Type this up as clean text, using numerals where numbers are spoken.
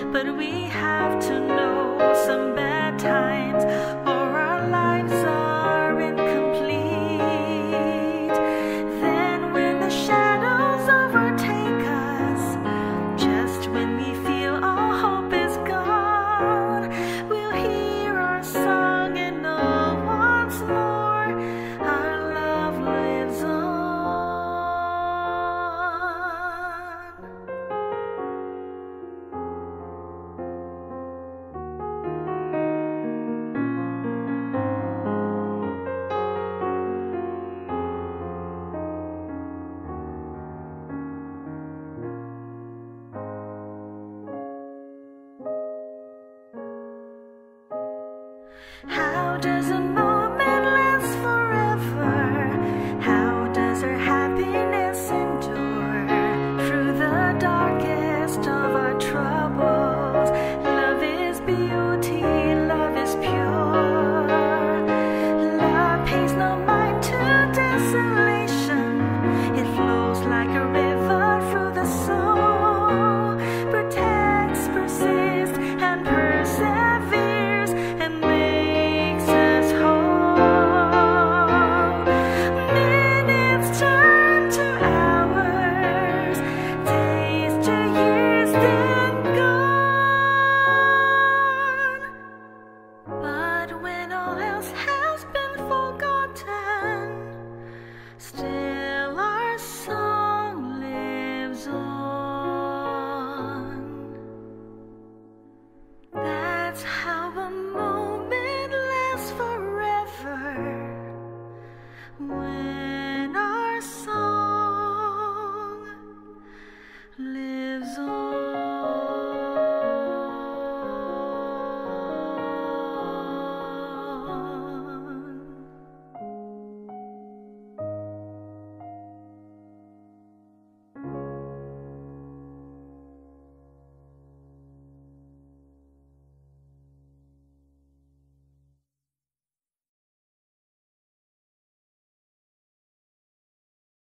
but we have to know some bad times or our lives are incomplete. Then when the shadows overtake us, just when we feel all hope is gone, we'll hear our song and know once more our love lives on. How